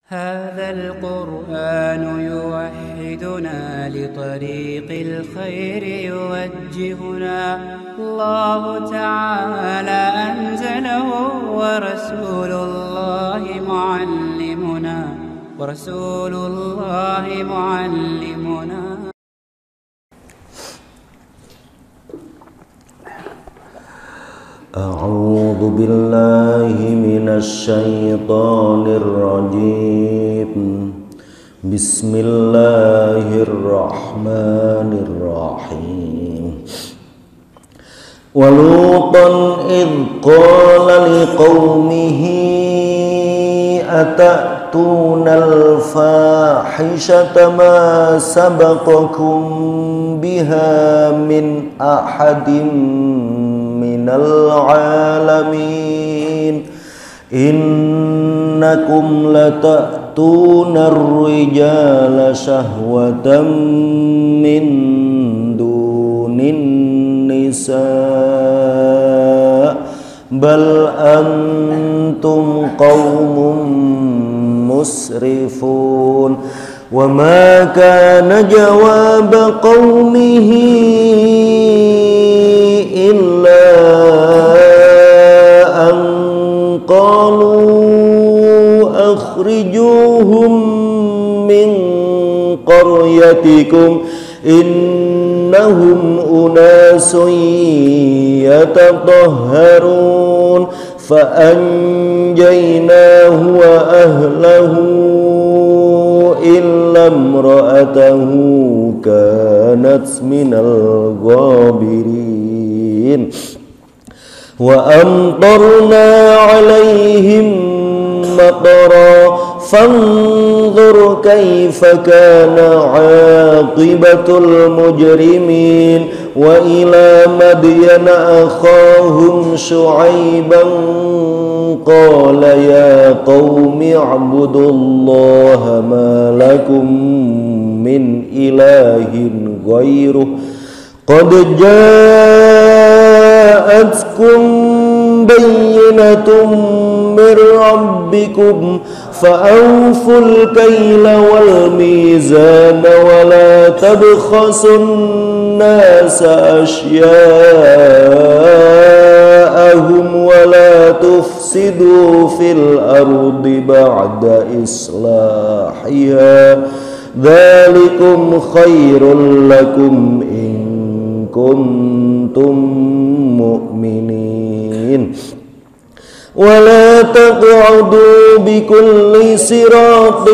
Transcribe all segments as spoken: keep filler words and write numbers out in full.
هذا القرآن يوحدنا لطريق الخير يوجهنا. الله تعالى أنزله ورسول الله معلمنا ورسول الله معلمنا. أعوذ بالله من الشيطان الرجيم. بسم الله الرحمن الرحيم. ولوطا إذ قال لقومه أتأتون الفاحشة ما سبقكم بها من أحد من العالمين إنكم لتأتون الرجال شهوة من دون النساء بل أنتم قوم مسرفون. وما كان جواب قومه إلا أن قالوا أخرجوهم من قريتكم إنهم أناس يتطهرون فأنجيناه وأهله إلا امرأته كانت من الغابرين. وأمطرنا عليهم مطرا فانظر كيف كان عاقبة المجرمين. وإلى مدين أخاهم شعيبا قال يا قوم اعبدوا الله ما لكم من إله غيره قد جاءتكم بينة من ربكم فأوفوا الكيل والميزان ولا تبخسوا الناس أشياءهم ولا تفسدوا في الأرض بعد إصلاحها ذلكم خير لكم إن كنتم مؤمنين. ولا تقعدوا بكل صراط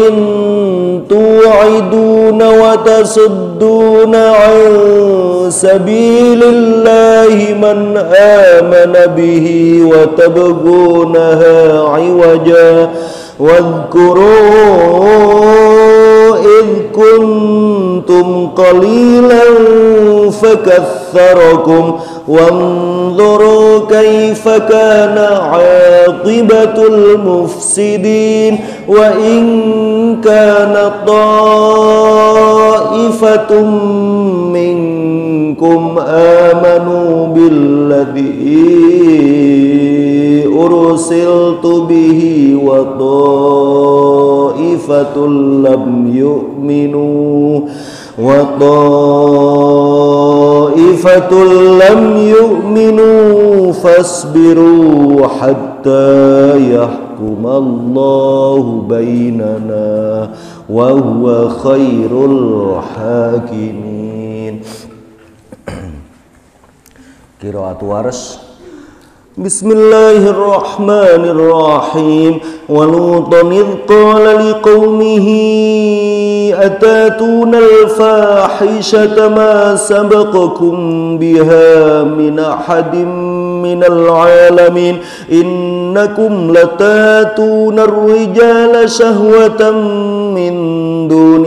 توعدون وتصدون عن سبيل الله من آمن به وتبغونها عوجا واذكروا إذ كنتم قليلا فكثركم وانظروا كيف كان عاقبة المفسدين. وإن كان طائفة منكم آمنوا بالذي أرسلت به وطائفة لم يؤمنوا وطائفة لم يؤمنوا فاصبروا حتى يحكم الله بيننا وهو خير الحاكمين. قراءة ورش. بسم الله الرحمن الرحيم. ولوطا إذ قال لقومه أتاتون الفاحشة ما سبقكم بها من أحد من العالمين إنكم لتاتون الرجال شهوة من دون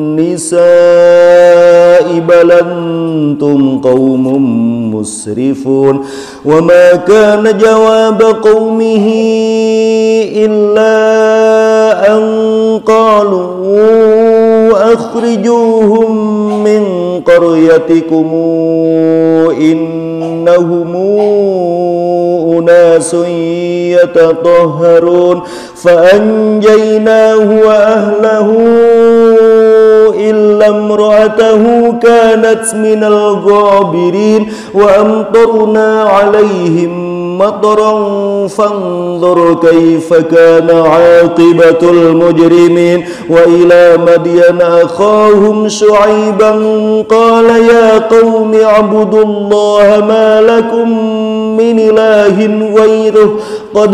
النساء بل أنتم قوم مسرفون. وما كان جواب قومه إلا أن قالوا أخرجوهم من قريتكم إنهم أناس يتطهرون فأنجيناه وأهله إلا امرأته كانت من الغابرين وأمطرنا عليهم مطرا فانظر كيف كان عاقبة المجرمين وإلى مدين أخاهم شعيبا قال يا قوم اعبدوا الله ما لكم من إله غيره قد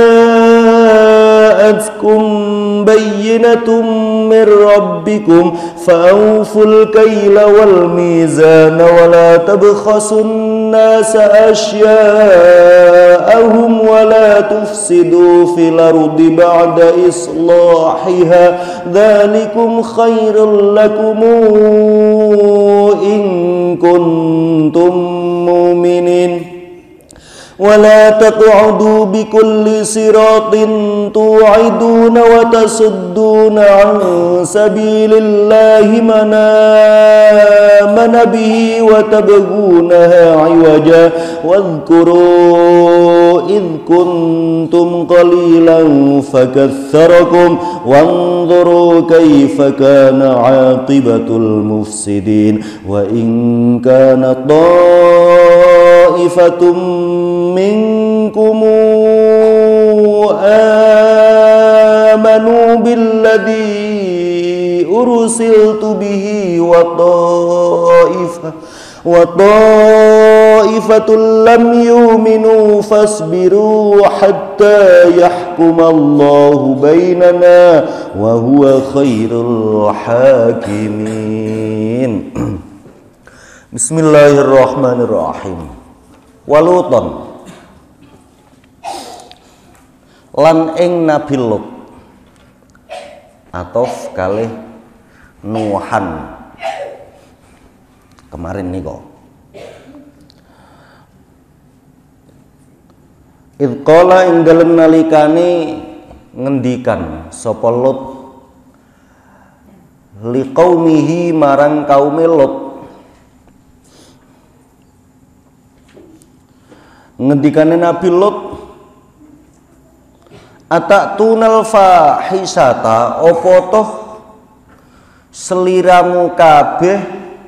جاءتكم بينة من ربكم فأوفوا الكيل والميزان ولا تبخسوا الناس أشياءهم ولا تفسدوا في الأرض بعد إصلاحها ذلكم خير لكم إن كنتم مؤمنين ولا تقعدوا بكل صراط توعدون وتصدون عن سبيل الله من آمن به وتبغونها عوجا واذكروا إذ كنتم قليلا فكثركم وانظروا كيف كان عاقبة المفسدين وإن كان طائفة منكم آمنوا بالذي أرسلت به وطائفة وطائفة لم يؤمنوا فاصبروا حتى يحكم الله بيننا وهو خير الحاكمين. Bismillahirrahmanirrahim. Waluton lan ing Nabi Lut atof kalih Nuhan kemarin nih kok idh qala ing dalem nalikane ngendikan sapa Lut liqaumihi marang kaume Lut ngendikane Nabi Lut ataktunal fahisata opo toh seliramu kabeh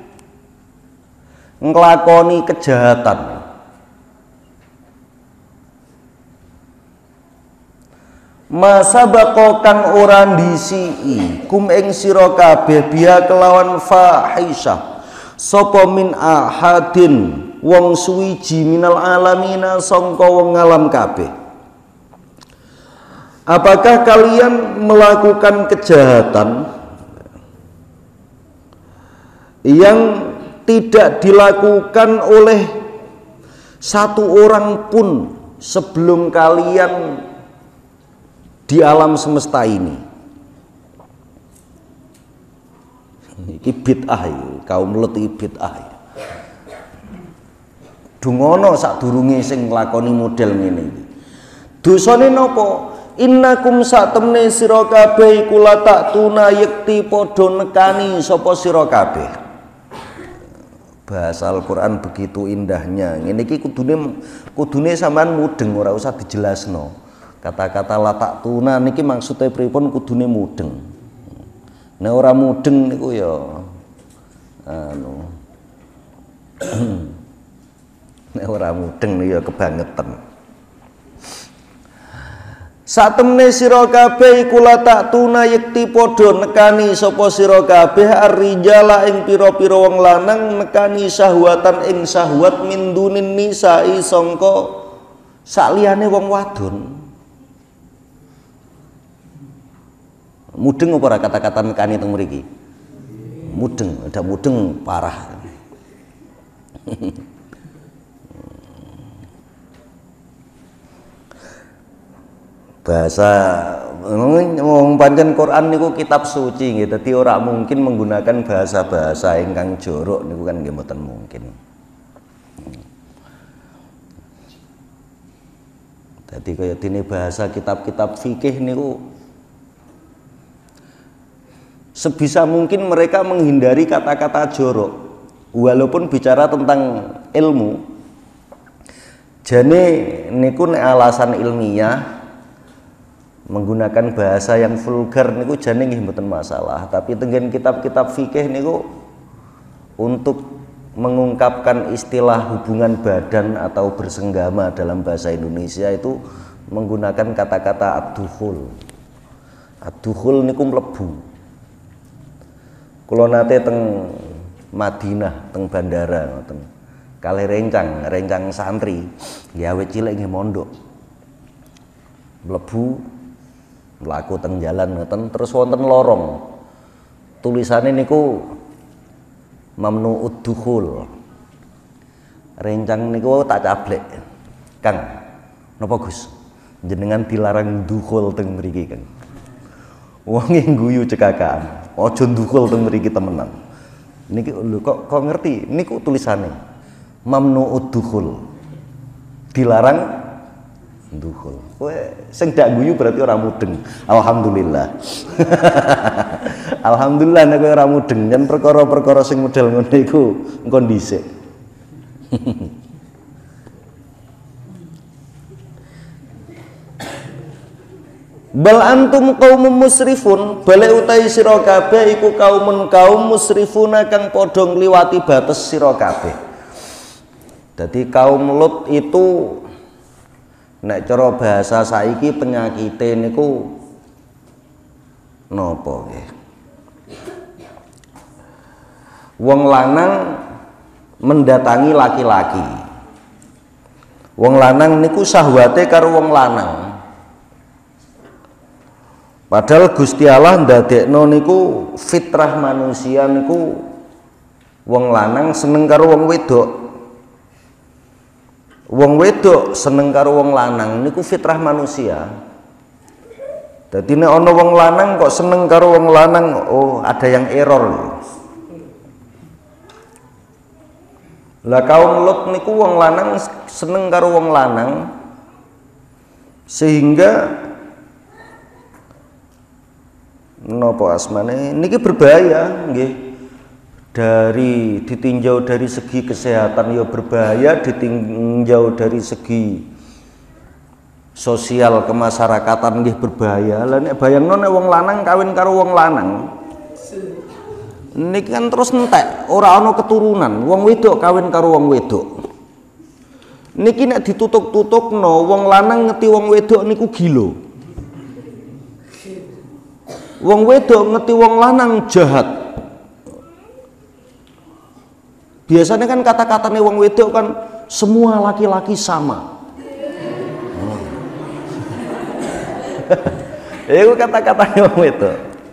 nglakoni kejahatan masa bako kang ora ndisiki kum ing sira kabeh biya kelawan fahisah sapa min ahadin wong suwiji minal alamina sangka wong alam kabeh. Apakah kalian melakukan kejahatan yang tidak dilakukan oleh satu orang pun sebelum kalian di alam semesta ini? Iki bid'ah, kaum Lut iki bid'ah. Dungono sadurunge sing nglakoni model ngene iki. Dosane napa? Innakum satemne sira kabeh iku lataktuna yekti padha nekani sapa sira kabeh. Bahasa Al-Qur'an begitu indahnya. Ngene iki kudune kudune sampean mudeng ora usah dijelasno. Kata-kata lataktuna niki maksude pripun kudune mudeng. Nek ora mudeng niku ya anu nek ora mudeng ya kebangetan. Satemne sira kabeh iku lataktuna yekti padha nekani sapa sira kabeh ar-rijala ing pira-pira wong lanang nekani syahwatan ing syahwat min dunin nisa'i sangka sakliyane wong wadon. Mudeng apa ora kata-kata nekani teng mriki? Mudeng, ada mudeng parah. Bahasa wong pancen Quran niku kitab suci nggih, dadi ora mungkin menggunakan bahasa-bahasa ingkang jorok niku kan nggih mboten mungkin. Dadi kaya dene bahasa kitab-kitab fikih niku sebisa mungkin mereka menghindari kata-kata jorok walaupun bicara tentang ilmu. Jane niku nek alasan ilmiah menggunakan bahasa yang vulgar niku jane nggih mboten masalah, tapi tenggen kitab-kitab fikih niku untuk mengungkapkan istilah hubungan badan atau bersenggama dalam bahasa Indonesia itu menggunakan kata-kata ad-dukhul. Ad-dukhul niku mlebu. Kula nate teng Madinah, teng bandara ngoten. Kalih rencang, rencang santri, ya awet cilik nggih mondok. Mlebu mlaku teng jalan ngoten terus wonten lorong. Tulisane niku mamnu'ud dukhul. Rencang niku tak cablek. Kang, napa Gus? Jenengan dilarang dukhul teng mriki, Kang. Wong e guyu cekakan. Aja dukhul teng mriki temenan. Niki lho kok kok ngerti? Niku tulisane mamnu'ud dukhul. Dilarang dukhul. Kowe sing dak guyu berarti ora mudeng. Alhamdulillah. Alhamdulillah nek kowe ora mudeng, yen perkara-perkara sing model ngono iku engko dhisik. Bal antum kaum musrifun, bale utahi sira kabeh iku kaumun kaum musrifuna kang padha ngliwati bates sira kabeh. Dadi kaum Lut itu nek cara bahasa saiki penyakite niku napa nggih? Wong lanang mendatangi laki-laki. Wong lanang niku sahwate karo wong lanang. Padahal Gusti Allah ndadekno niku fitrah manusia niku wong lanang seneng karo wong wedok. Wong wedok seneng karo wong lanang niku fitrah manusia. Dadi nek ana wong lanang kok seneng karo wong lanang, oh ada yang error. Lah kaum Lut niku wong lanang seneng karo wong lanang sehingga napa asmane niki berbahaya nggih. Dari ditinjau dari segi kesehatan ya berbahaya, ditinjau dari segi sosial kemasyarakatan nggih berbahaya. Lah nek bayangno nek wong lanang kawin karo wong lanang niki kan terus entek, ora ana keturunan. Wong wedok kawin karo wong wedok. Niki nek ditutuk-tutukno wong lanang ngeti wong wedok niku gila. Wong wedok ngeti wong lanang jahat. Biasanya kan kata-katanya wong wedok kan semua laki-laki sama. Itu kata-katanya wong wedok.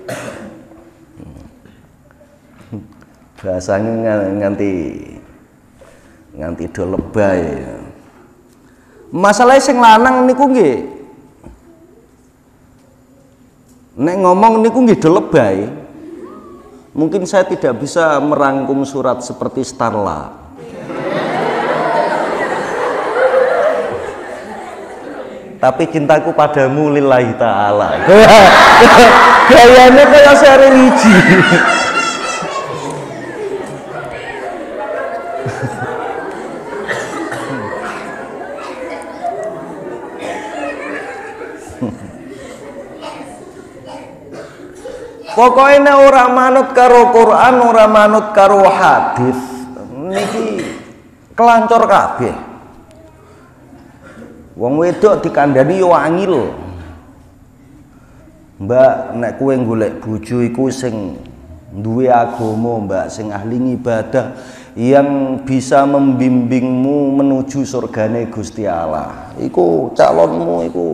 Bahasanya nganti nganti do lebay. Masalahnya sing lanang niku nggih nek ngomong niku nggih do lebay. Mungkin saya tidak bisa merangkum surat seperti Starla. Tapi cintaku padamu lillahi ta'ala. Gayanya kayak saya religi. Pokoknya ora manut karo Quran, ora manut karo hadis, niki kelancor kabeh. Wong wedok dikandani yo angil. Mbak, nek kowe golek bojo iku sing duwe agama, Mbak, sing ahli ibadah yang bisa membimbingmu menuju surgane Gusti Allah. Iku calonmu iku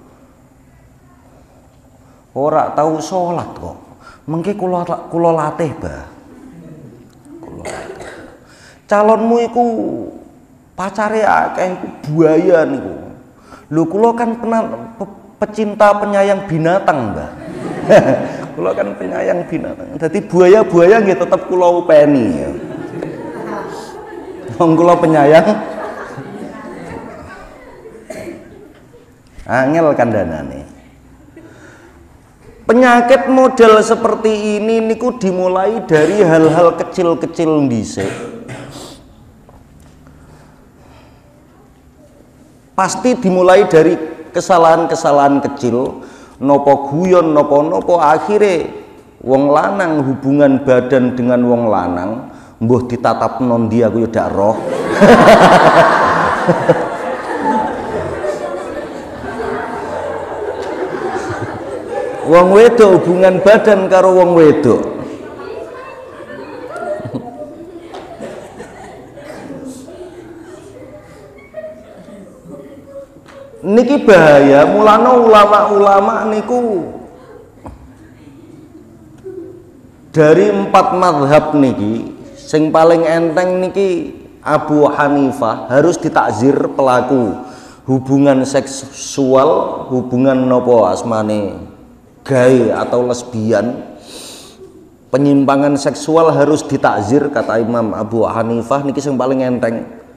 ora tahu sholat kok. Mengki kula kula latih, Mbah. Kula latih. Calonmu iku pacare akeh iku buaya niku. Lho kula kan pena, pe, pecinta penyayang binatang, Mbah. Kula kan penyayang binatang. Dadi buaya-buaya nggih tetep kula upeni. Wong kula penyayang. Angel kandhanane. Penyakit model seperti ini niku dimulai dari hal-hal kecil-kecil dhisik. pasti dimulai dari kesalahan-kesalahan kecil, nopo guyon, nopo-nopo, akhirnya wong lanang hubungan badan dengan wong lanang, mbuh ditatap nondi aku ya dak roh. Wong wedok hubungan badan karo wong wedok. Niki bahaya, mulane ulama-ulama niku dari empat madhab niki sing paling enteng niki Abu Hanifah harus ditakzir pelaku hubungan seksual, hubungan nopo asmane gay atau lesbian, penyimpangan seksual harus ditakzir kata Imam Abu Hanifah niki sing paling enteng.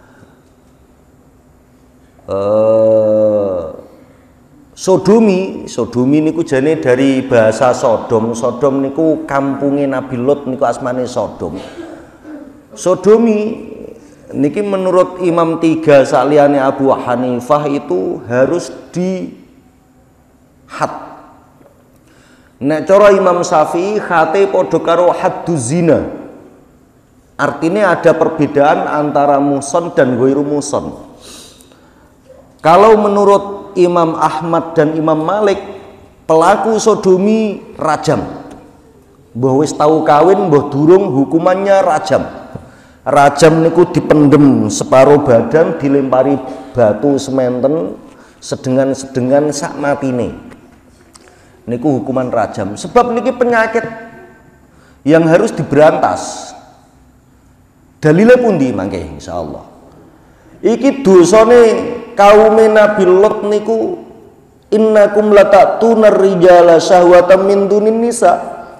Uh, sodomi, sodomi niku jane dari bahasa Sodom. Sodom niku kampungnya Nabi Lot niku asmane Sodom. Sodomi niki menurut Imam tiga saliyane Abu Hanifah itu harus di had. Nek cara Imam Syafi'i hate padha karo hadduz zina. Artinya ada perbedaan antara muson dan ghairu muson. Kalau menurut Imam Ahmad dan Imam Malik, pelaku sodomi rajam. Mbah wis tau kawin, mbah durung, hukumannya rajam. Rajam niku dipendem separuh badan, dilempari batu sementen sedengan-sedengan sak matine. Niku hukuman rajam. Sebab niki penyakit yang harus diberantas. Dalile pundi mangke insyaallah. Iki dosane kaum Nabi Lot niku innakum latatuna rijala syahwatan min dunin nisa.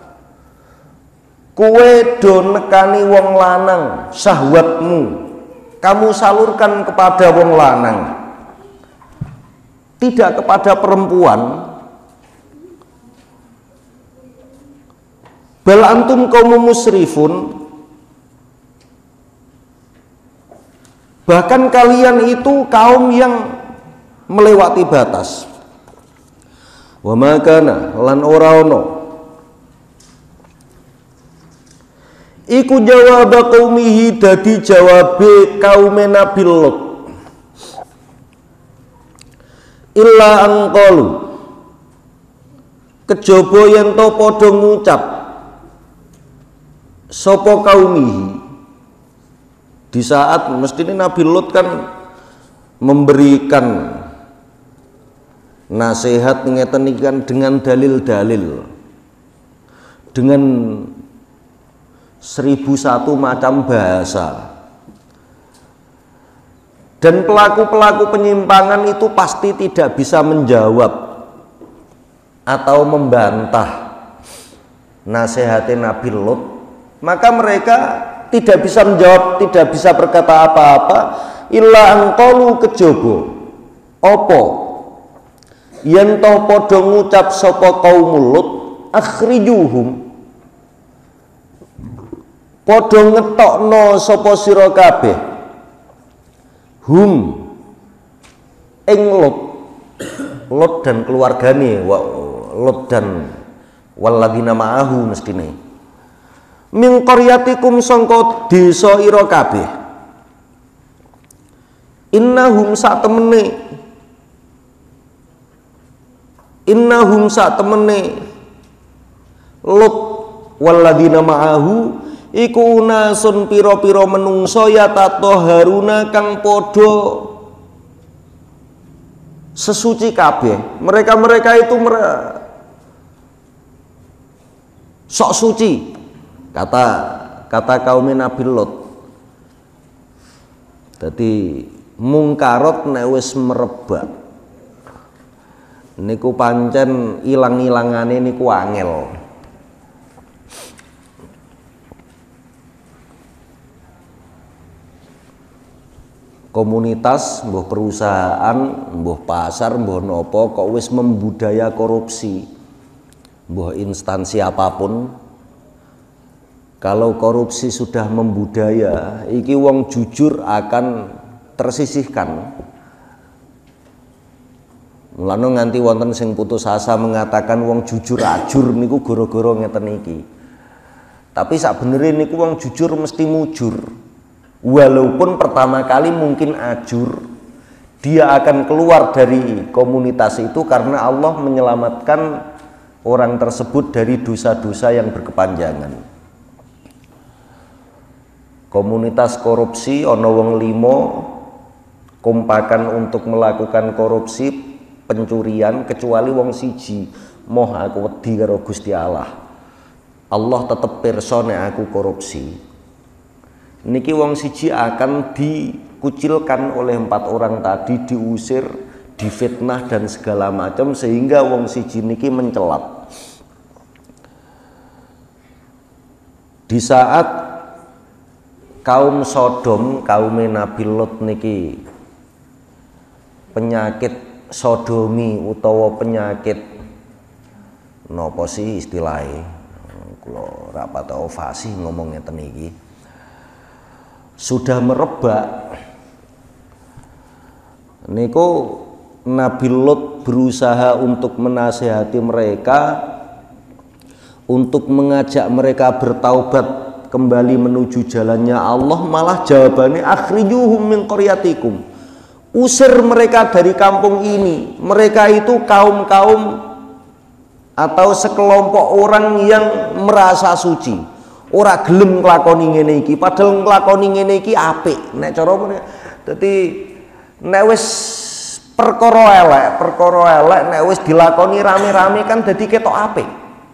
Kowe do nekani wong lanang syahwatmu, kamu salurkan kepada wong lanang, tidak kepada perempuan. Bal antum kaum musrifun, bahkan kalian itu kaum yang melewati batas. Wa ma kana lan ora ono iku jawab qaumihi dadi jawabe kaum Nabi Lot illa angqalu kejaba yen to padha ngucap sapa kaumihi. Di saat mestinya Nabi Lot kan memberikan nasihat ngeten iki kan dengan dalil-dalil, dengan seribu satu macam bahasa, dan pelaku-pelaku penyimpangan itu pasti tidak bisa menjawab atau membantah nasihatnya Nabi Lot, maka mereka tidak bisa menjawab, tidak bisa berkata apa-apa. Illa angqalu kejaba apa yen to padha ngucap sapa kaum Lut akhrijuhum, padha ngetokno sapa sira kabeh hum ing Lut, Lut dan keluargane, Lut dan walladzina ma'ahu mestine min qaryatikum sangka desa ira kabeh. Innahum sak temene innahum sak temene Lut walladzina ma'ahu iku unasun pira-pira menungso ya tatahharuna kang padha sesuci kabeh. Mereka-mereka itu mere sok suci. Kata kata kaum Nabi Lot. Dadi mungkarot nek wis merebak niku pancen ilang-ilangane niku angel. Komunitas, mbuh perusahaan, mbuh pasar, mbuh nopo kok wis membudaya korupsi, mbuh instansi apapun. Kalau korupsi sudah membudaya, iki wong jujur akan tersisihkan. Mulane nganti wonten sing putus asa mengatakan wong jujur ajur niku gara-gara ngeten iki. Tapi sakbenere niku wong jujur mesti mujur. Walaupun pertama kali mungkin ajur, dia akan keluar dari komunitas itu karena Allah menyelamatkan orang tersebut dari dosa-dosa yang berkepanjangan. Komunitas korupsi ana wong limo kompakan untuk melakukan korupsi pencurian kecuali wong siji moh aku wedi karo Gusti Allah. Allah tetep pirsa nek aku korupsi. Niki wong siji akan dikucilkan oleh empat orang tadi, diusir, difitnah dan segala macam sehingga wong siji niki mencelat. Di saat kaum Sodom, kaum Nabi Lot niki penyakit sodomi utawa penyakit nopo sih istilahnya, kula ra pati fasih ngomong ngeten iki, sudah merebak niku Nabi Lot berusaha untuk menasihati mereka, untuk mengajak mereka bertaubat kembali menuju jalannya Allah, malah jawabannya akhrijuhum min qaryatikum, usir mereka dari kampung ini. Mereka itu kaum-kaum atau sekelompok orang yang merasa suci, ora gelem nglakoni ngene iki, padahal nglakoni ngene iki apik. Nek cara dadi nek wis perkara elek, perkara elek nek wis dilakoni rame-rame kan dadi ketok apik.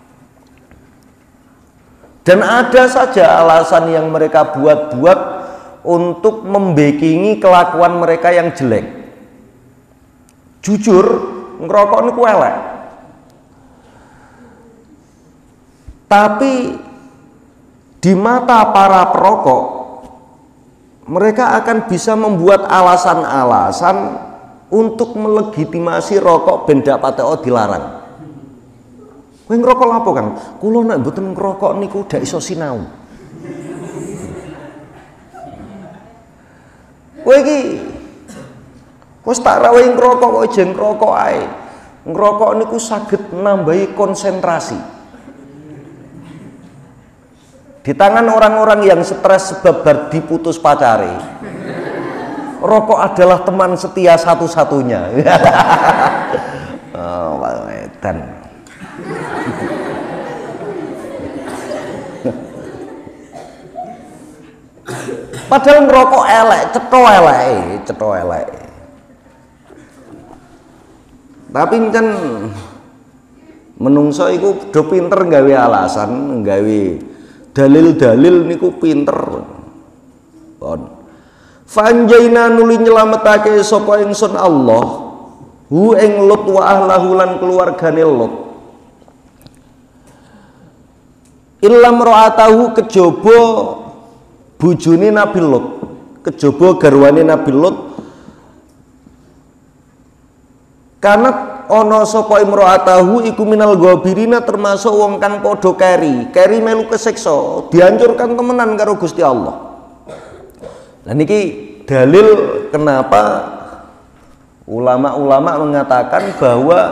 Dan ada saja alasan yang mereka buat-buat untuk membekingi kelakuan mereka yang jelek. Jujur, ngerokok niku elek. Tapi di mata para perokok, mereka akan bisa membuat alasan-alasan untuk melegitimasi rokok ben dak pateko dilarang. Kowe ngerokok lapo, Kang? Kula nek mboten ngerokok niku dak iso sinau. Kowe iki wis tak rawe ngrokok kok jeng ngrokok ae. Ngrokok niku saged nambahi konsentrasi. Di tangan orang-orang yang stres sebab bar diputus pacare, rokok adalah teman setia satu-satunya. Oh, edan. Padahal ngerokok elek, cetho elek, cetho elek. Tapi kan menungso iku do pinter gawe alasan, gawe dalil-dalil niku pinter. Pon. Fanjaina nuli nyelametake sapa ingsun Allah hu ing Lut wa ahlahu lan keluargane Lut. Illam ra'atahu kejaba bujune Nabi Lut, kejaba garwane Nabi Lut. Karena ana sapa imra'atahu iku minal ghabirina, termasuk wong kang padha keri, keri melu kesiksa, dihancurkan temenan karo Gusti Allah. Nah niki dalil kenapa ulama-ulama mengatakan bahwa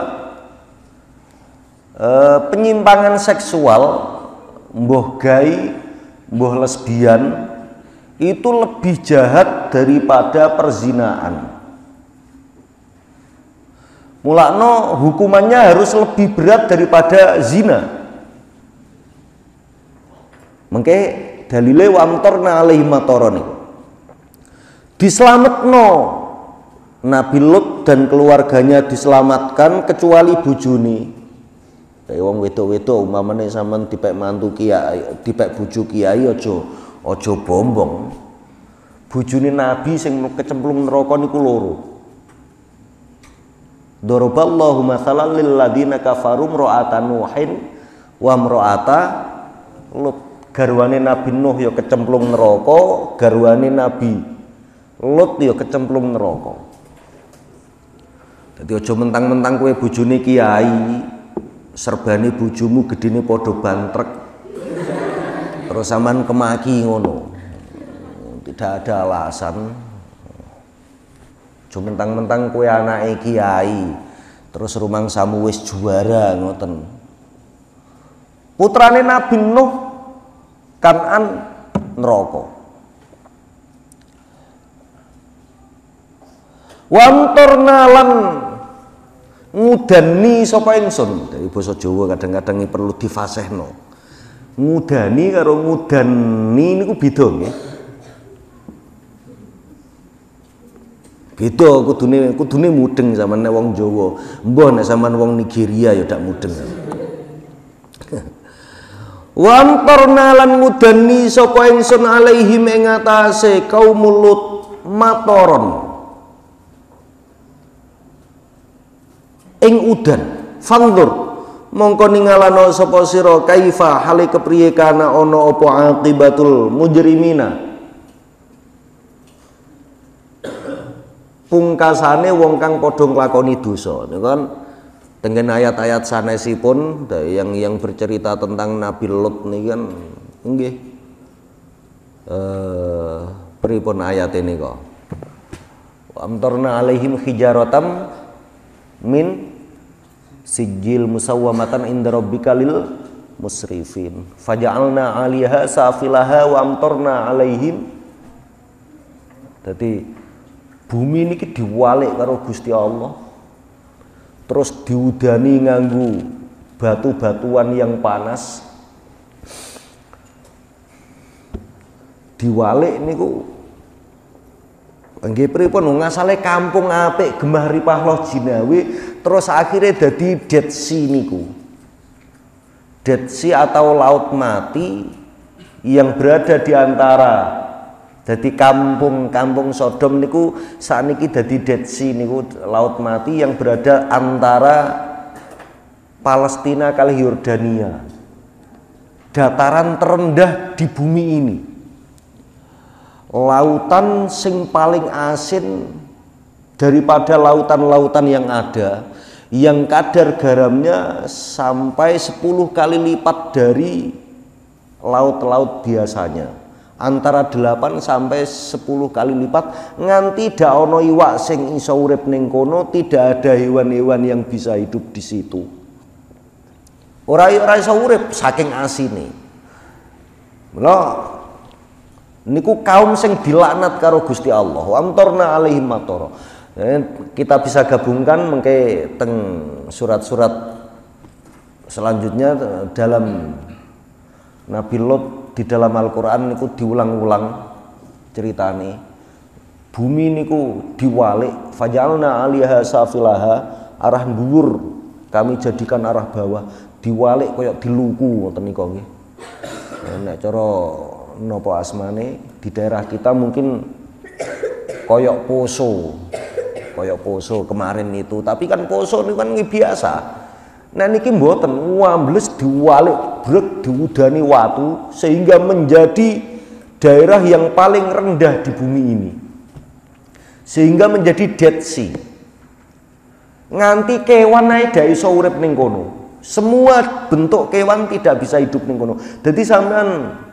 e, penyimpangan seksual, mbuh gay, mbuh lesbian itu lebih jahat daripada perzinaan. Mulakno hukumannya harus lebih berat daripada zina. Mengke dalile wamtorna alaihi mataron niku. Dislametno Nabi Lut dan keluarganya diselamatkan kecuali bojone. Kayak wong wedok-wedok umpamane sampean dipek mantu kiai, dipek bojo kiai aja aja bombong. Bojone Nabi sing kecemplung neraka niku loro. Daraballahu mathalan lil ladina kafaru imra'atan Nuhin wa imra'ata Lut. Garwane Nabi Nuh ya kecemplung neraka, garwane Nabi Lut ya kecemplung neraka. Dadi aja mentang-mentang kowe bojone kiai, serbane bojomu gedene padha bantrek, terus sampean kemaki ngono. Tidak ada alasan. Cuma mentang-mentang kue anake kiai, Terus rumangsamu wis juara ngoten. Putrane Nabi Nuh Kan'an neraka. Wamtorna lan ngudani sapa ingsun. Dari basa Jawa kadang-kadang perlu difasihno. Ngudani karo ngudani niku beda nggih. Beda kudune kudune mudeng sampean nek wong Jawa. Mbah nek sampean wong Nigeria ya dak mudeng. Wa amtarna lan ngudani sapa ingsun alaihim ing atase kaum Lut matoron. Ing udan fandur mongko ningalana sapa sira kaifa hale kepriye kana ana apa akibatul mujrimina pungkasane wong kang padha nglakoni dosa niku kan tengen ayat-ayat sanesipun yang yang bercerita tentang Nabi Lut niki kan nggih eh pripun ayat ini kok wa amtarna alaihim hijaratam min sijil musawwamatan inda rabbika lil musrifin faja'alna 'aliha safilaha wa amtarna 'alaihim. Dadi bumi niki diwalik karo Gusti Allah terus diudani nganggo batu-batuan yang panas diwalik niku nggih pripun ngasale kampung apik Gemah Ripahloh Jinawi terus akhirnya dadi Dead Sea niku. Dead Sea atau laut mati yang berada di antara dadi kampung-kampung Sodom niku sakniki dadi Dead Sea niku laut mati yang berada antara Palestina kali Yordania. Dataran terendah di bumi ini. Lautan sing paling asin daripada lautan-lautan yang ada, yang kadar garamnya sampai sepuluh kali lipat dari laut-laut biasanya, antara delapan sampai sepuluh kali lipat, nganti dak ana iwak sing iso urip ning kono, tidak ada hewan-hewan yang bisa hidup di situ. Ora ora iso urip saking asine. Mula niku kaum sing dilaknat karo Gusti Allah. Wa amtarna alaihim matara. Kita bisa gabungkan mengke teng surat-surat selanjutnya dalam Nabi Lot di dalam Al-Qur'an niku diulang-ulang ceritane. Bumi niku diwalik, faj'alna 'aliha safilaha, arah dhuwur kami jadikan arah bawah, diwalik koyok diluku ngoten nika nggih. Nek cara napa asmane di daerah kita mungkin koyok poso. Koyok poso kemarin itu, tapi kan poso ini kan biasa. Nah niki mboten wambles diwalik brek diudani watu sehingga menjadi daerah yang paling rendah di bumi ini. Sehingga menjadi Dead Sea. Nganti kewan ae gak iso urip ning kono. Semua bentuk kewan tidak bisa hidup ning kono. Dadi sampean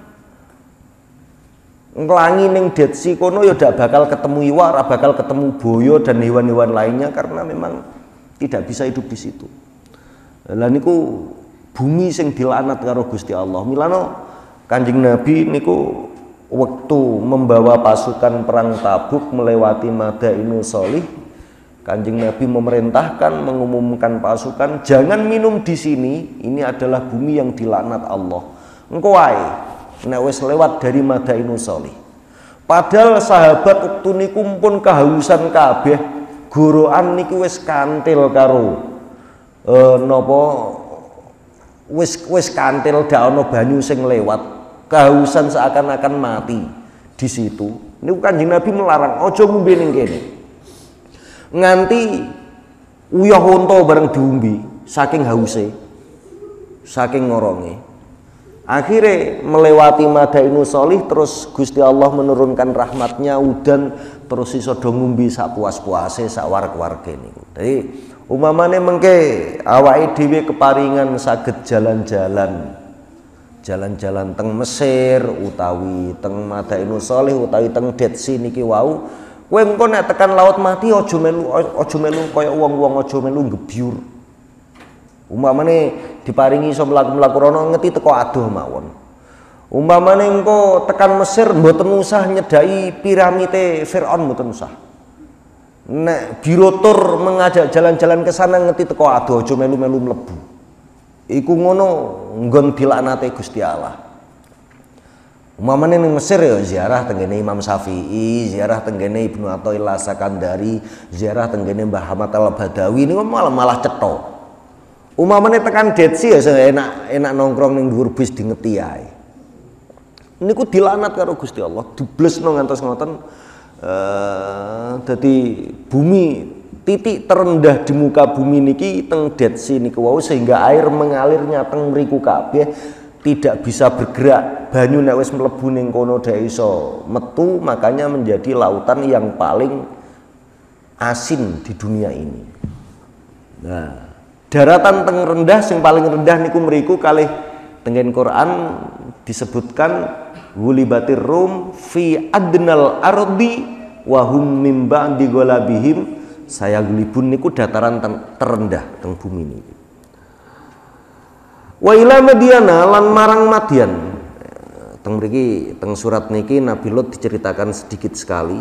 nglangi ning Dead Sea kono ya ndak bakal ketemu iwak, bakal ketemu boyo dan hewan-hewan lainnya karena memang tidak bisa hidup di situ. Lah niku bumi sing dilaknat karo Gusti Allah. Milano Kanjeng Nabi niku waktu membawa pasukan perang Tabuk melewati Madainus Sholih, Kanjeng Nabi memerintahkan mengumumkan pasukan jangan minum di sini, ini adalah bumi yang dilaknat Allah. Engko wae nek wis lewat dari Madainus Sholih. Padahal sahabat waktu niku pun kehausan kabeh, gorokan niku wis kantil karo e, napa wis wis kantil dak ana banyu sing lewat, kehausan seakan-akan mati di situ. Niku Kanjeng Nabi melarang aja ngombe ning kene. Nganti uyah unta bareng diumbi saking hause, saking ngoronge. Akhirnya melewati Madainus Sholih terus Gusti Allah menurunkan rahmatnya udan terus iso do ngumbi sak puas-puase sak wareg-warege niku. Jadi umamane mengke awake dhewe keparingan saged jalan-jalan. Jalan-jalan teng Mesir utawi teng Madainus Sholih utawi teng Dead Sea niki wau Kowe engko nek tekan laut mati aja melu aja melu kaya wong-wong, aja melu gebyur. Umpamane diparingi iso mlaku-mlaku rono ngeti teko adoh mawon. Umpamane engko tekan Mesir mboten usah nyedai piramide Firaun, mboten usah. Nek biro tur mengajak jalan-jalan ke sana ngeti teko adoh aja melu-melu mlebu. Iku ngono nggon dilaknate Gusti Allah. Umpamane ning Mesir ya ziarah tenggene Imam Syafi'i, ziarah tenggene Ibnu Athaillah Sakandari, ziarah tenggene Mbah Ahmad Al-Badawi niku malah malah cetha. Umpamane tekan Dead Sea ya enak enak nongkrong ning dhuwur bis dingeti ae. Niku dilaknat karo Gusti Allah, dublesno ngantos ngoten eh dadi bumi titik terendah di muka bumi niki teng Dead Sea niku wau sehingga air mengalirnya teng mriku kabeh tidak bisa bergerak. Banyu nek wis mlebu ning kono dhek iso metu, makanya menjadi lautan yang paling asin di dunia ini. Nah, daratan teng rendah sing paling rendah niku mriku kalih tengen Quran disebutkan gulibatir rum fi adnal ardi wa hum mim ba'di ghalabihim sayaghlibun niku dataran terendah teng bumi niki. Wa ila Madyana lan marang Madyan. Teng mriki teng surat niki Nabi Lut diceritakan sedikit sekali.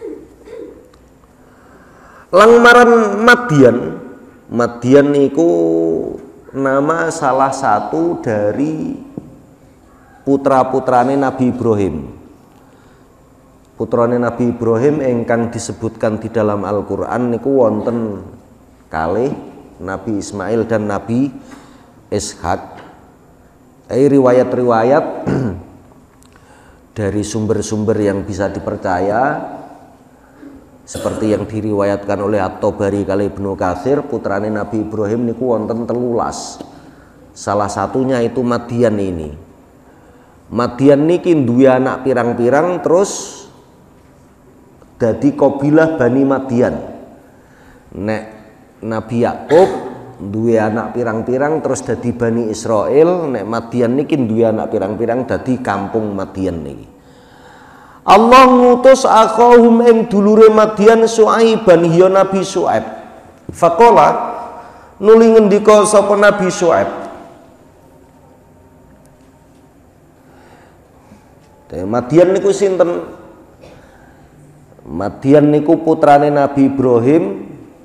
Lang marang Madyan. Madyan niku nama salah satu dari putra-putrane Nabi Ibrahim. Putrane Nabi Ibrahim ingkang disebutkan di dalam Al-Qur'an niku wonten kalih Nabi Ismail dan Nabi Ishak. Eh, riwayat-riwayat dari sumber-sumber yang bisa dipercaya seperti yang diriwayatkan oleh At-Tabari kali Ibnu Katsir, putrane Nabi Ibrahim niku wonten telulas. Salah satunya itu Madyan ini. Madyan niki duwe anak pirang-pirang terus dadi kabilah Bani Madyan. Nek Nabi Yakub duwe anak pirang-pirang terus dadi Bani Israel, nek Madyan niki duwe anak pirang-pirang dadi kampung Madyan niki. Allah ngutus akhahum ing dulure Madyan Syuaiban ya Nabi Syuaib. Faqala nuli ngendika sapa Nabi Syuaib. Madyan niku sinten? Madyan niku putrane Nabi Ibrahim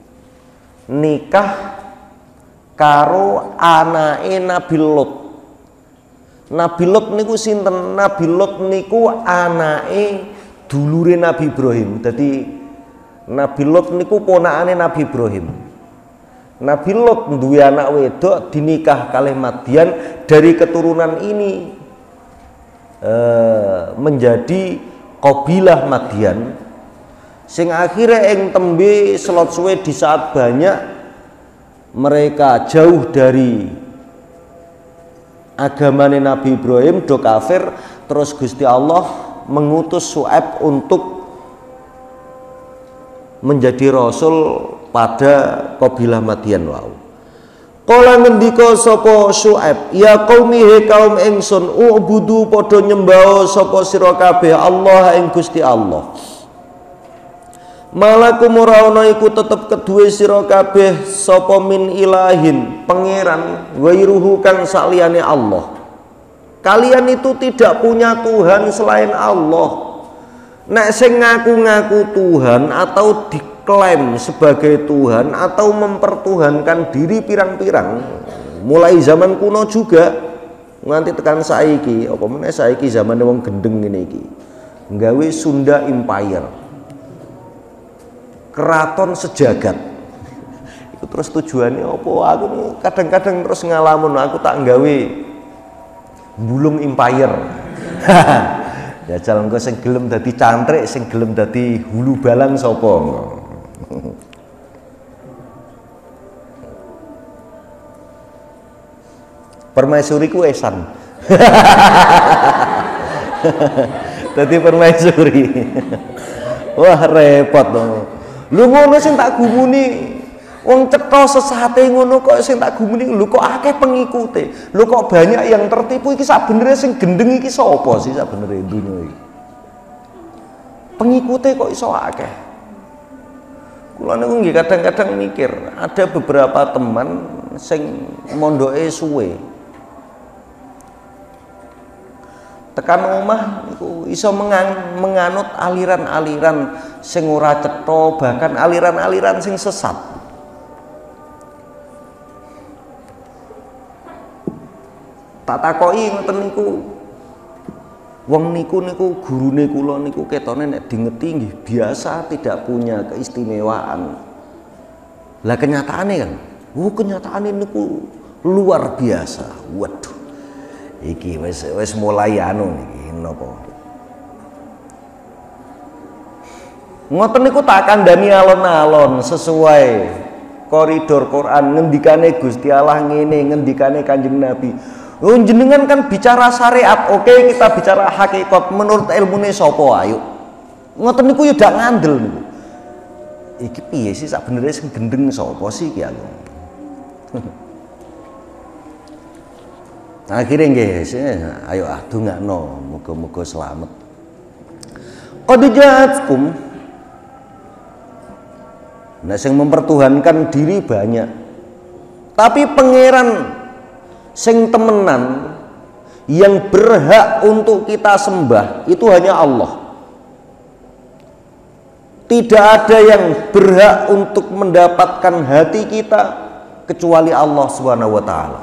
nikah karo anake Nabi Lut. Nabi Lut niku sinten? Nabi Lut niku anake dulure Nabi Ibrahim. Dadi Nabi Lut niku ponakane Nabi Ibrahim. Nabi Lut duwe anak wedok dinikah kalih Madyan, dari keturunan ini eh, menjadi kabilah Madyan sing akhirnya ing tembe selot suwe di saat banyak mereka jauh dari agamane Nabi Ibrahim do kafir, terus Gusti Allah mengutus Syuaib untuk menjadi rasul pada kabilah Madyan wau. Kala ngendika sapa Syuaib, ya qaumi he kaum ingsun, ubudu padha nyembah sapa sira kabeh Allah ing Gusti Allah. Malakum ora ana iku tetep keduwe sira kabeh sapa min ilahin pangeran wairuhu kang saliyane Allah. Kalian itu tidak punya Tuhan selain Allah. Nek sing ngaku-ngaku Tuhan atau diklaim sebagai Tuhan atau mempertuhankan diri pirang-pirang mulai zaman kuno juga nganti tekan saiki, apa meneh saiki zamane wong gendeng ngene iki. Nggawe Sunda Empire. Keraton sejagat. Itu terus tujuannya apa? Aku nih kadang-kadang terus ngalamun aku tak nggawe Bulung Empire. Ya jalan kok sing gelem dadi cantrik, sing gelem dadi hulu balang sapa? Permaisuri ku esan. Dadi permaisuri. Wah repot dong. Lu ngono sing tak gumuni, wong cetha sesate ngono kok sing tak gumuni, lho kok akeh pengikute, lho kok banyak yang tertipu iki. Sabenere sing gendeng iki sapa sih sabenere dunya iki? pengikutnya kok iso akeh. Kula niku nggih kadang-kadang mikir, ada beberapa teman sing mondoke suwe. Tekan omah niku iso mengan, menganut aliran-aliran sing ora cetha, bahkan aliran-aliran sing sesat. Tak takoki ngoten niku. Wong niku niku gurune kula niku ketone nek dingeti nggih biasa, tidak punya keistimewaan. Lah kenyataane kan, oh kenyataane niku luar biasa. Waduh. Iki wis wis mulai anu niki napa. Ngoten niku tak kandhani alon-alon sesuai koridor Quran, ngendikane Gusti Allah ngene, ngendikane Kanjeng Nabi. Oh, jenengan kan bicara syariat, oke kita bicara hakikat menurut ilmune sapa ayo. Ngoten niku yo dak ngandel niku. Iki piye sih sak benere sing gendeng sapa sih ki aku. Akhirnya nggih, ayo ah dongakno muga-muga selamat. Qad ja'atkum. Nah, sing mempertuhankan diri banyak. Tapi pangeran sing temenan yang berhak untuk kita sembah itu hanya Allah. Tidak ada yang berhak untuk mendapatkan hati kita kecuali Allah Subhanahu wa taala.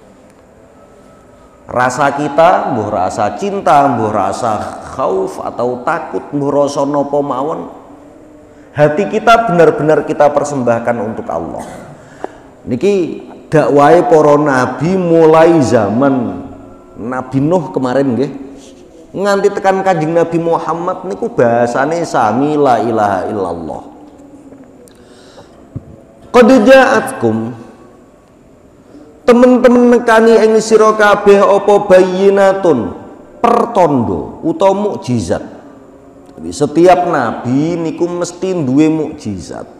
Rasa kita, mbuh rasa cinta, mbuh rasa khauf atau takut, mbuh rasa napa mawon, hati kita benar-benar kita persembahkan untuk Allah. Niki dakwahe para nabi mulai zaman Nabi Nuh kemarin nggih, nganti tekan Kanjeng Nabi Muhammad niku bahasane sami la ilaha illallah. Qad ja'atkum, temen-temen nekani ing sira kabeh apa bayyinatun, pertondo utawa mukjizat. Setiap nabi niku mesti duwe mukjizat.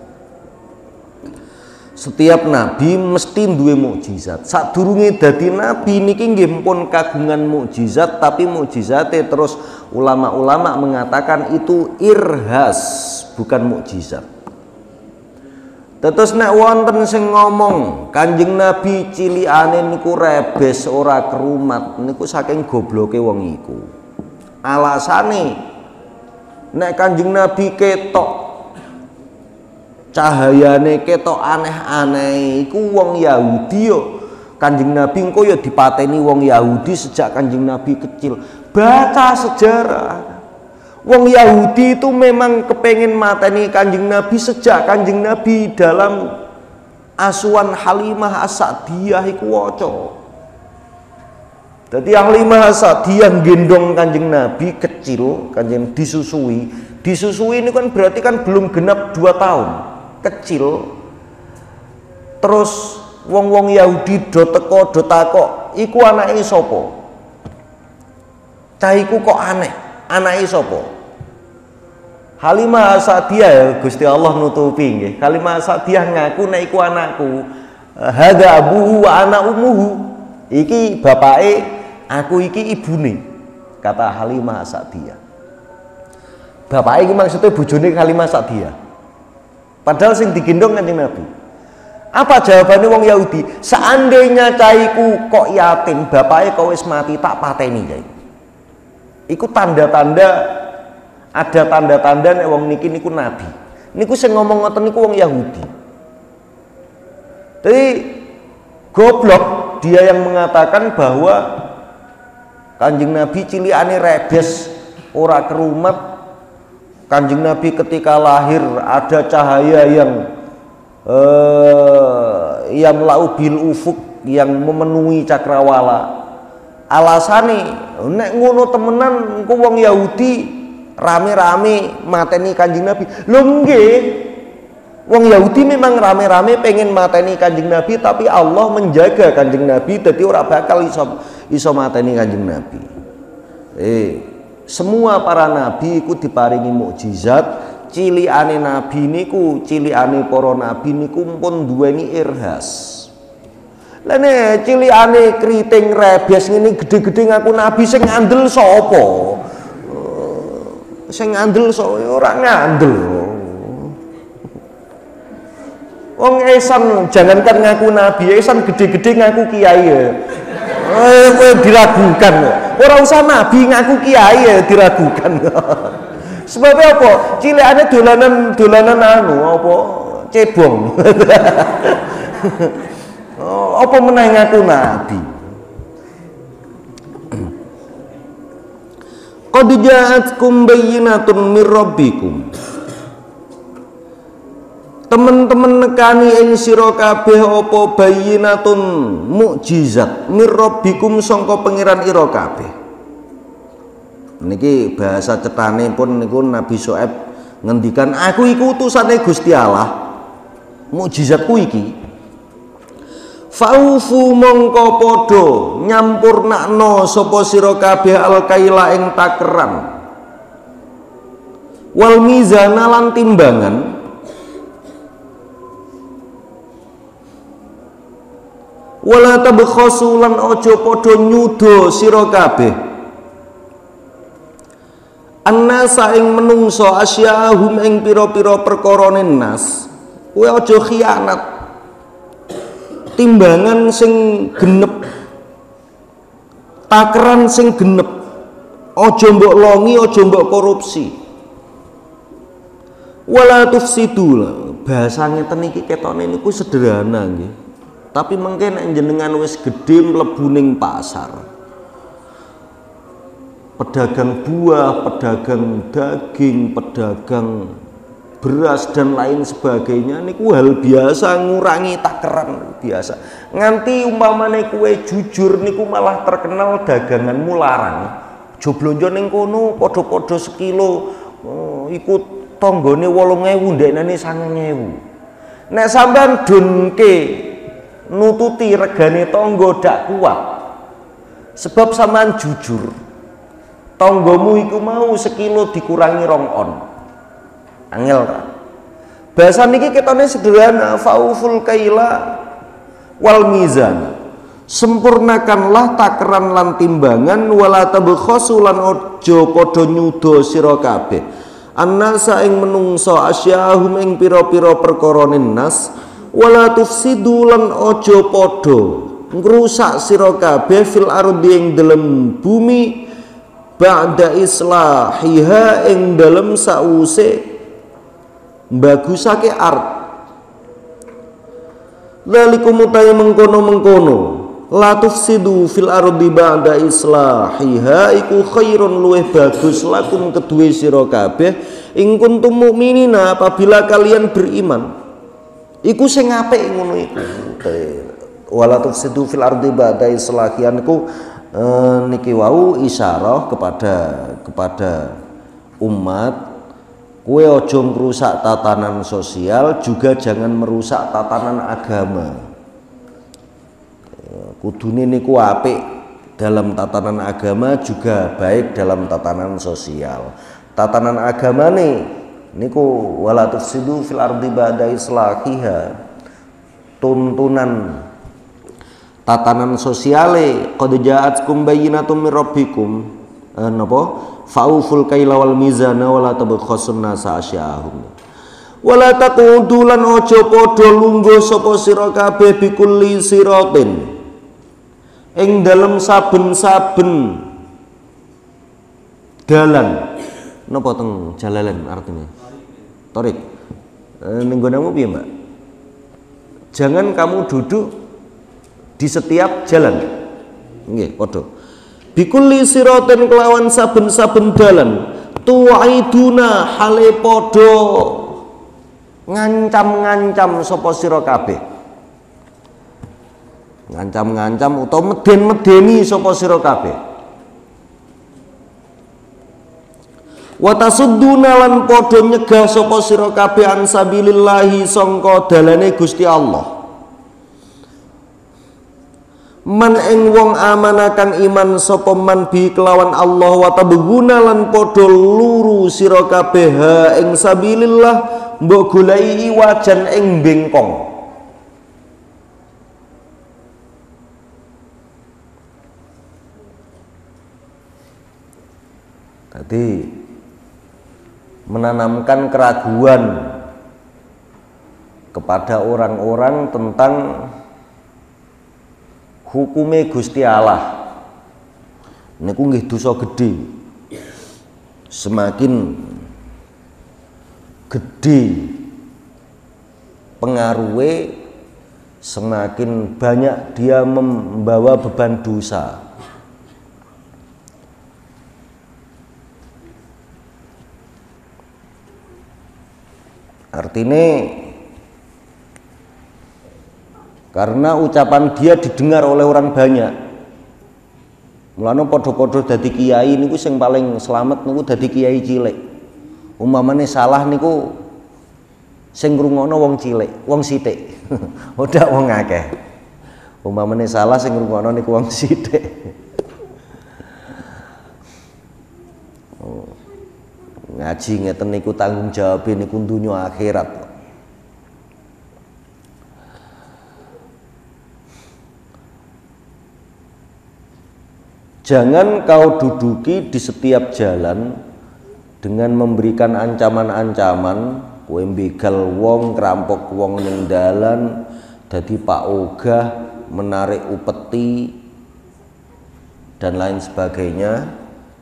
Setiap nabi mesti duwe mukjizat. Sadurunge dadi nabi niki nggih pun kagungan mukjizat, tapi mukjizate terus ulama-ulama mengatakan itu irhas, bukan mukjizat. Terus nek wonten sing ngomong Kanjeng Nabi cilikane niku rebes ora kerumat, niku saking gobloke wong iku. Alasane nek Kanjeng Nabi ketok cahayane ketok aneh-aneh iku wong Yahudi yo. Kanjeng Nabi engko yo dipateni wong Yahudi sejak Kanjeng Nabi kecil. Baca sejarah. Wong Yahudi itu memang kepengen mateni Kanjeng Nabi sejak Kanjeng Nabi dalam asuhan Halimah As-Sa'diyah iku waca. Dadi Halimah As-Sa'diyah gendong Kanjeng Nabi kecil, Kanjeng disusui. Disusui ini kan berarti kan belum genap dua tahun. Kecil. Terus wong-wong Yahudi do teko do takok, iku anake sapa? Cah iku kok aneh. Anake sapa? Halimah As-Sa'diyah ya Gusti Allah nutupi nggih. Halimah As-Sa'diyah ngaku nek iku anakku. Hadza abuhu wa ana ummuhu. Iki bapake, aku iki ibune. Kata Halimah As-Sa'diyah. Bapake iki maksudnya bojone Halimah As-Sa'diyah. Padahal sing digendong Kanjeng Nabi. Apa jawabannya wong Yahudi? Seandainya caiku kok yatim, bapake kok wis mati, tak pateni cai. Iku tanda-tanda, ada tanda-tanda nek wong niki niku nabi. Niku sing ngomong ngoten niku wong Yahudi. Jadi goblok dia yang mengatakan bahwa Kanjeng Nabi cilikane rebes ora kerumat. Kanjeng Nabi ketika lahir ada cahaya yang eh, yang laubil ufuk, yang memenuhi cakrawala. Alasane nek ngono temenan engko wong Yahudi rame-rame mateni Kanjeng Nabi. Lho nggih. Wong Yahudi memang rame-rame pengen mateni Kanjeng Nabi, tapi Allah menjaga Kanjeng Nabi dadi ora bakal iso iso mateni Kanjeng Nabi. Eh, semua para nabi iku diparingi mukjizat. Cilikane nabi niku, cilikane para nabi niku pun duweni irhas. Lah nek cilikane kriting rebes ngene gede-gede ngaku nabi sing ngandel sapa? sing ngandel so ora ngandel. Wong Ihsan jangankan ngaku nabi, Ihsan gede-gede ngaku kiai ya. Eh kowe diragukan. Ora usah nabi ngaku kiai ya diragukan. Sebabnya apa? Cilikane dolanan-dolanan anu apa? Cebong. Oh, apa meneh ngaku nabi? Qad ja'atkum bayyinatun mir rabbikum. Teman-teman nekani ing sira kabeh apa bayyinatun mukjizat mir rabbikum sangka pangeran ira kabeh. Niki bahasa cetane pun niku Nabi Syuaib ngendikan aku iku utusane Gusti Allah. Mukjizatku iki. Faufu mongko padha nyampurnakno sapa sira kabeh alkaila ing takeran. Wal mizana lan timbangan. Wala tabkhasu lan aja padha nyuda sira kabeh. Annasa ing menungso asyahum ing pira-pira perkarane nas. Kowe aja khianat. Timbangan sing genep, takeran sing genep, aja mbok longi, aja mbok korupsi. Wala tufsidu. Bahasa ngeten iki ketone niku sederhana nggih. Tapi mengke nek jenengan wis gedhe mlebu ning pasar. Pedagang buah, pedagang daging, pedagang beras dan lain sebagainya niku hal biasa, ngurangi takeran biasa. Nganti umpamane kue jujur niku malah terkenal daganganmu larang. Jo blonjo ning kono padha-padha sekilo, oh, iku tanggane wolung ewu ndekne sangang ewu. Nek sampean dunke nututi regane tangga dak kuat. Sebab sampean jujur. Tanggamu iku mau sekilo dikurangi rong on. Angel kan? Bahasa niki ketone sederhana, fauful kaila wal mizan. Sempurnakanlah takaran lan timbangan wala tabkhasu lan aja padha nyuda sira kabeh. Annasa ing menungso asyahum ing pira-pira perkarane nas wala tufsidu lan aja padha ngrusak sira kabeh fil ardi ing dalem bumi ba'da islahiha ing dalem sause bagusake art. Lalikum utai mengkono-mengkono la tufsidu fil ardi ba'da islahiha iku khairun luweh bagus lakum kedue sira kabeh ing kuntum mukminina apabila kalian beriman. Iku sing apik ngono iku. Wala tufsidu fil ardi ba'da islahiha niku eh, niki wau isyarah kepada kepada umat. Kue ojo merusak tatanan sosial, juga jangan merusak tatanan agama. Kudune niku apik dalam tatanan agama, juga baik dalam tatanan sosial. Tatanan agama nih niku wala tufsidu fil ardi ba'da islahiha. Tuntunan tatanan sosiale qad ja'atkum bayyinatun mir rabbikum. Eh, napa? Fauful kaila wal mizana wala tabkhasun nasa asyahum wala taqudu lan aja padha lungguh sapa sira kabeh bikulli siratin ing dalem saben-saben dalan. Napa teng jalalan artinya? Torik. E, ning nggonmu piye, Mbak? Jangan kamu duduk di setiap jalan. Nggih, padha. Bikulli siratin kelawan saben-saben dalan tu'iduna hale padha ngancam-ngancam sapa sira kabeh. Ngancam-ngancam utawa meden-medeni sapa sira kabeh. Wa tasudduna lan padha nyegah sapa sira kabeh an sabilillahi sangka dalane Gusti Allah. Man ing wong amanakan iman sapa man bi kelawan Allah wa tabghuna lan padha luru sira kabeh ing sabilillah mbok goleki wajan ing bengkong. Tadi menanamkan keraguan kepada orang-orang tentang hukume Gusti Allah. Niku nggih dosa gedhe. Semakin gede pengaruhnya, semakin banyak dia membawa beban dosa. Artinya karena ucapan dia didengar oleh orang banyak, mulane podo-podo dadi kiai niku sing paling selamat niku dadi kiai cilik. Umpamane salah niku sing ngrungokno wong cilik, wong sithik. Ora wong akeh. Umpamane salah sing ngrungokno niku wong sithik. Oh. Ngaji ngeten niku tanggung jawab niku dunya akhirat. Jangan kau duduki di setiap jalan dengan memberikan ancaman-ancaman, kowe begal wong, ngerampok wong ning dalan, dadi pak ogah, menarik upeti dan lain sebagainya.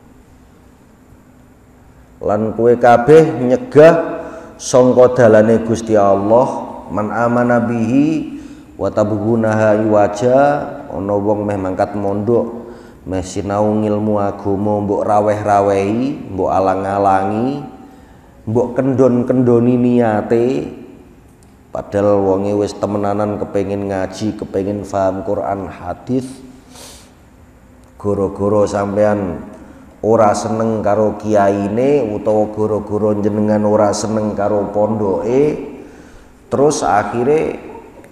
Lan kowe kabeh nyegah sangka dalane Gusti Allah, man amana bihi wa tabghunaha iwaja, ana wong meh mangkat mondok meh sinau ngilmu agama mbok raweh-rawehi, mbok alang-alangi, mbok kendon-kendoni niate, padahal wonge wis temenanan kepengin ngaji, kepengin paham Quran hadis, goro-goro sampean ora seneng karo kiyaine utawa goro-goro jenengan ora seneng karo pondoke, terus akhirnya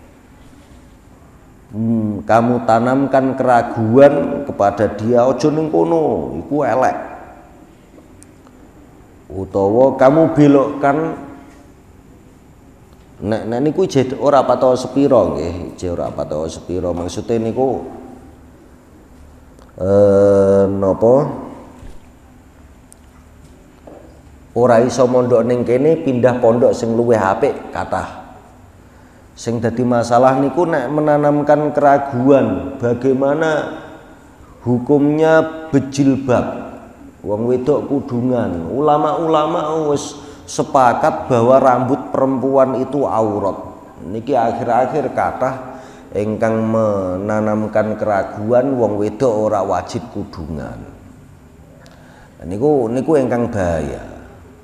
Hmm, kamu tanamkan keraguan kepada dia, ojo ning kono iku elek, utawa kamu belokkan nek nek niku ije ora patoh sepiro nggih, ije ora patoh sepiro, maksudnya niku eh napa ora iso mondok ning kene pindah pondok sing luwih apik kathah. Sing dadi masalah niku nek menanamkan keraguan bagaimana hukumnya bejilbab, wong wedok kudungan. Ulama-ulama wis sepakat bahwa rambut perempuan itu aurat. Niki akhir-akhir kathah ingkang menanamkan keraguan wong wedok ora wajib kudungan. Niku niku ingkang bahaya.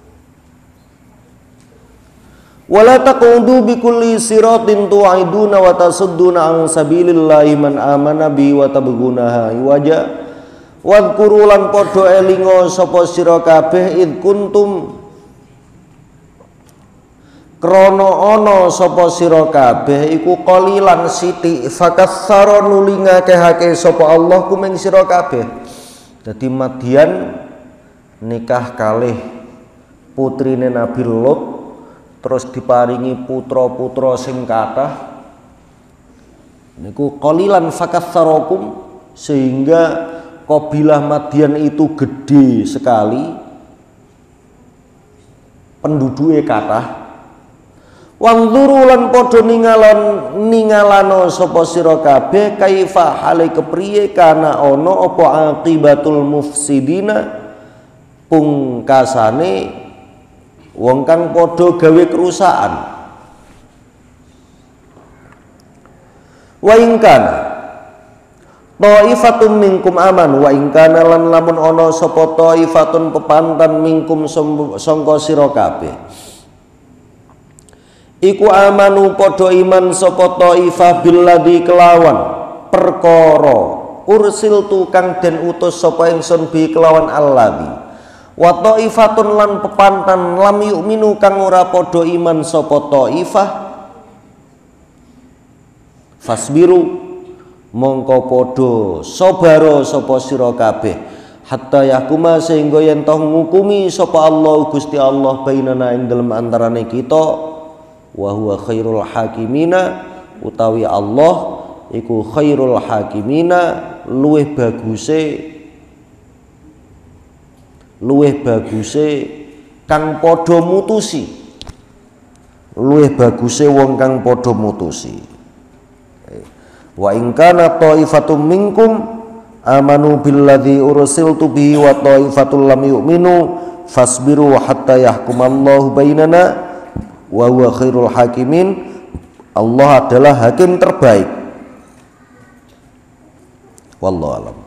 Wala taqudu bikulli siratin tu'iduna wa tasudduna an sabilillahi man amana bi wa tabghunaha iwaja wadhkuru lan padha elinga sapa sira kabeh id kuntum krana ana sapa sira kabeh iku qalilan siti fakatsara nulingakehake sapa Allah kuming sira kabeh. Dadi Madian nikah kalih putrine Nabi Lot, terus diparingi putra-putra sing kathah niku qalilan fakatsarakum, sehingga kabilah Madian itu gede sekali, penduduknya kathah. Wanzuru lan padha ningalan ningalano sapa sira kabeh kaifa hale kepriye kana ana apa akibatul mufsidina pungkasane wong kang padha gawe kerusakan. Wa ingkan taifatun minkum aman, wa ingkana lan lamun ana sapa taifatun pepantan minkum sangka sira kabeh iku amanu padha iman sapa taifah billadzi kelawan perkara ursil tukang den utus sapa ingsun bi kelawan alladzi wa taifatun lan pepantan lam yu'minu kang ora padha iman sapa taifah fasbiru mongko padha sabara sapa sira kabeh hatta yahkuma sehingga yen toh ngukumi sapa Allah Gusti Allah bainana ing dalem antarane kita wa huwa khairul hakimina utawi Allah iku khairul hakimina luwih baguse luwih baguse kang padha mutusi. Luwih baguse wong kang padha mutusi. Wa in kana ta'ifatum minkum amanu billadzi ursiltu bihi wa ta'ifatul lam yu'minu fasbiru hatta yahkumallahu bainana wa huwa khairul hakimin. Allah adalah hakim terbaik. Wallahu a'lam.